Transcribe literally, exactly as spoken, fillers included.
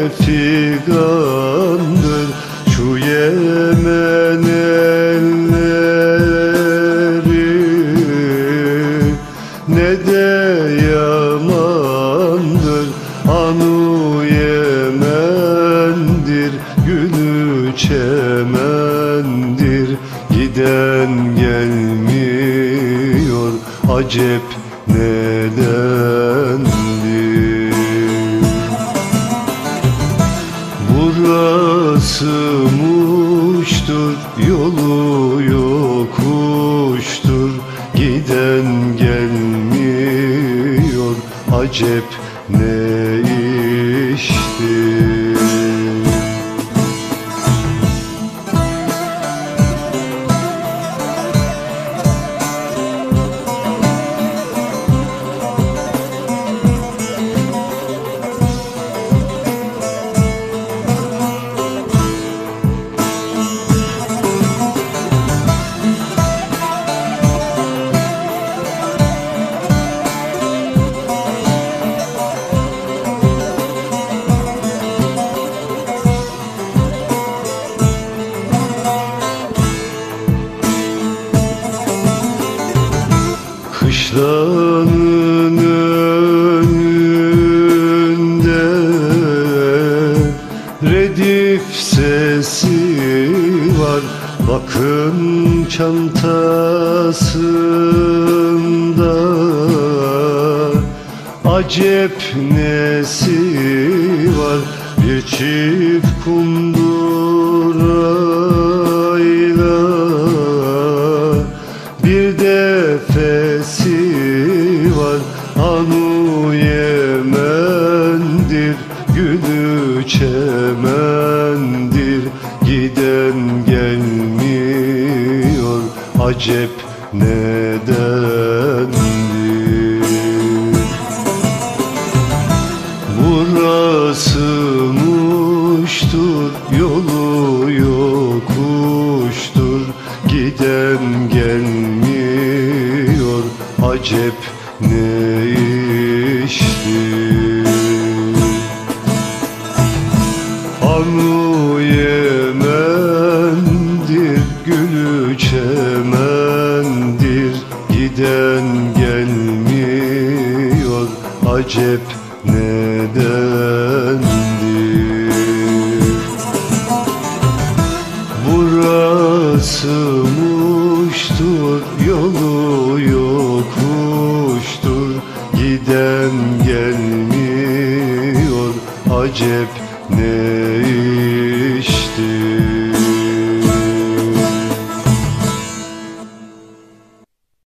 figandır şu Yemen elleri, ne de yamandır anu Yemen'dir, gülü çemendir, giden gelmiyor acep nedendir. Burası muştur, yolu yokuştur, giden gelmiyor acep ne iştir. Kışlanın önünde redif sesi var, bakın çantasında acep nesi var, bir çift kundurayla bir defesi var, anu Yemen'dir, gülü çemendir, giden gelmiyor acep nedendir. Burası muştur, yolu yokuştur, giden gelmiyor acep ne iştir. Anu Yemen'dir, gülü çemendir, giden gelmiyor acep nedendir. Burası muştur, yolu yokuştur, giden gelmiyor acep ne